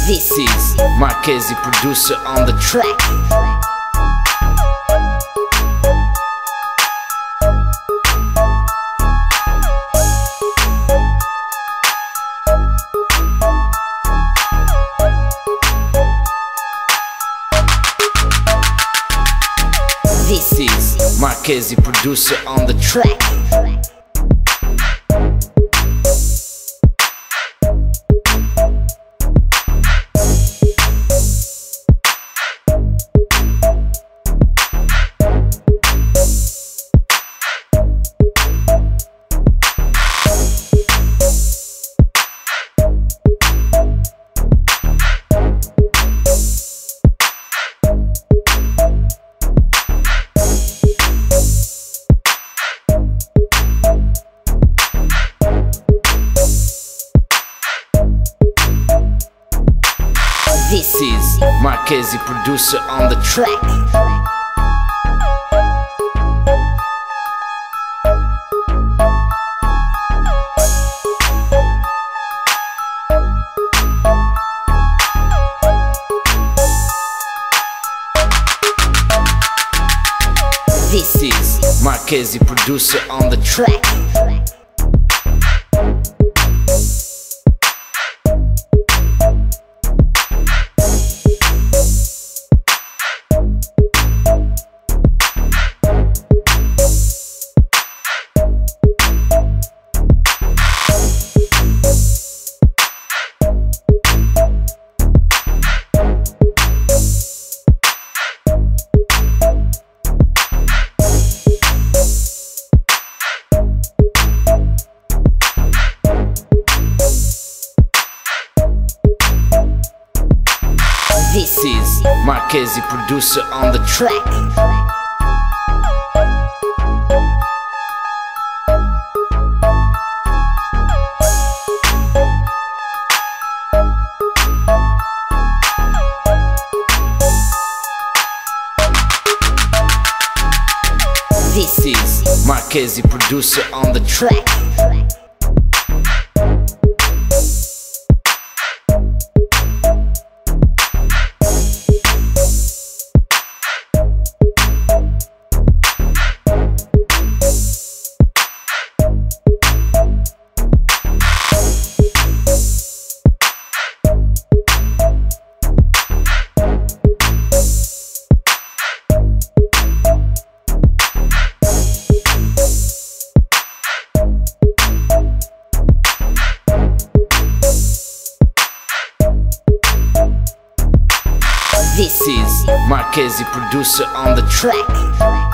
This is Markezi, producer on the track. This is Markezi, producer on the track. This is Markezi, producer on the track. This is Markezi, producer on the track. This is Markezi, producer on the track. This is Markezi, producer on the track. This is Markezi, producer on the track.